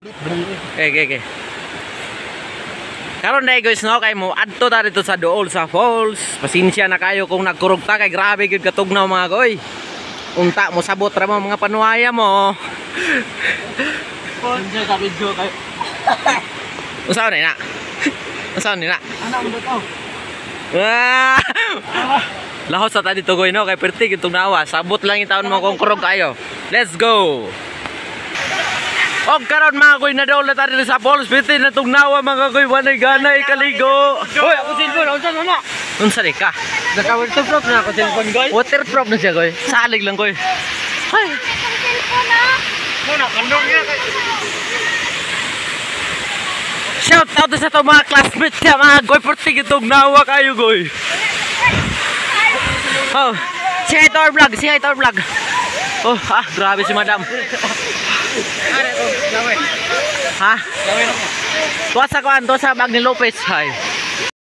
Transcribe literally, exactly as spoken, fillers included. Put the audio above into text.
Okay, okay, okay. Karon dai guys no kay mo adto ta dito sa Dool sa Falls. Pasensya na kayo kung nagkurog ta kay grabe gyud katugnaw mga goy. Unta mo sabot ra mo mga panuaya mo. Pasensya sa video kay. Usaw ni na. Usaw ni na. Ana mo to. Ah! Lahos sa ta dito goy no kay perti gyud tugnawa. Sabot lang itaon mo kung kurog kayo. Let's go. Og karon mga goy na daw ta dito sa Falls, perti na tugnawa mga goy, wanay ganay kaligo. Hoy, ako cellphone, unsa na? Unsa di ka? Naka-waterproof na ako cellphone goy. Waterproof na siya goy. Salig lang goy. Hay. Muna kandong niya kay. Shout out sa to mga classmates niya mga goy, perti gyud tugnawa kayo goy. Oh, si Hitor vlog, si Hitor vlog. Oh, ah, grabe si madam. Are ko, gawin. Ha? Gawin ako. Tuwa sa kuan, tuwa sa bag ni Lopez. Hay.